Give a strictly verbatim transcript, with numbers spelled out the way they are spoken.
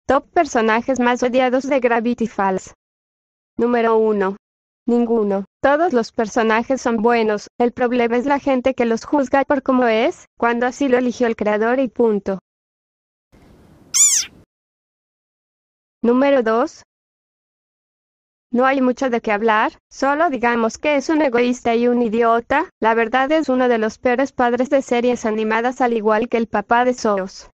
Top personajes más odiados de Gravity Falls. Número uno. Ninguno. Todos los personajes son buenos, el problema es la gente que los juzga por cómo es, cuando así lo eligió el creador y punto. Número dos. No hay mucho de qué hablar, solo digamos que es un egoísta y un idiota. La verdad es uno de los peores padres de series animadas, al igual que el papá de Soos.